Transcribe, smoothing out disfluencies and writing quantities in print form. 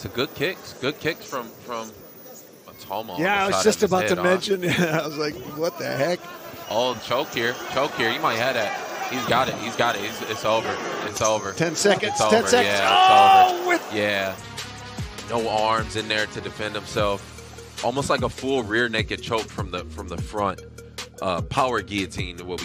to good kicks. Good kicks from Tomo. Yeah, I was just about to mention. I was like, what the heck? Oh, choke here. You might have that. He's got it. It's over. It's over. 10 seconds. It's 10 over. seconds. Yeah, it's over. Yeah. No arms in there to defend himself. Almost like a full rear naked choke from the front. Power guillotine, what we